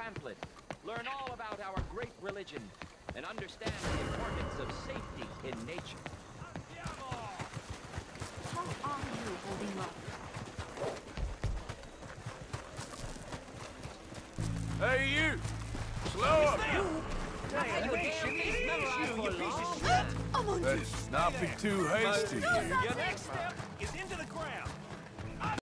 pamphlet. Learn all about our great religion and understand the importance of safety in nature. How are you holding up? Hey, you! Slow up! Let's not be too hasty here. Your next step is into the ground.